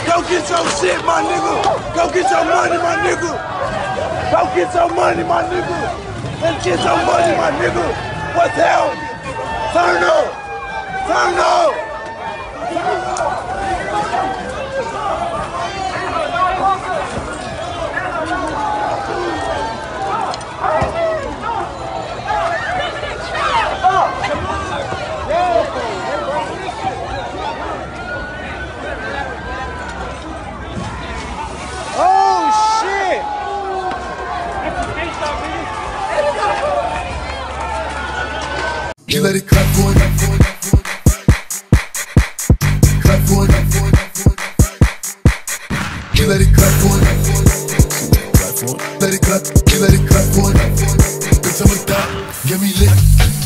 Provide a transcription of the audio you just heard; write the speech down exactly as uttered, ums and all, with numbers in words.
Go get your shit, my nigga. Go get your money, my nigga. Go get your money, my nigga. Let's get your money, my nigga. What's hell? Turn up. Turn up. You let it clap for it, clap for it, you let it clap for it, let it clap, you let it clap for it, bitch I'm a dog, get me lit.